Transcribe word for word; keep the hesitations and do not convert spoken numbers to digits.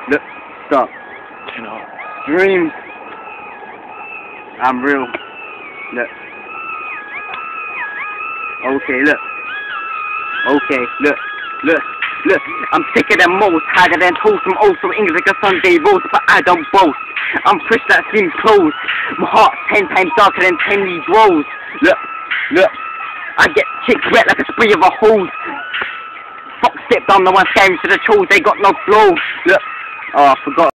Look, stop. You know. Dreams. I'm real. Look. Okay, look. Okay, look. Look. Look. I'm sicker than most, harder than toast. I'm also English like a Sunday roast, but I don't boast. I'm fresh that seems closed. My heart's ten times darker than ten leaves rose. Look. Look. I get chicks wet like a spray of a hose. Fuck stepped on the one scary to the chose. They got no flow. Look. Oh, I forgot.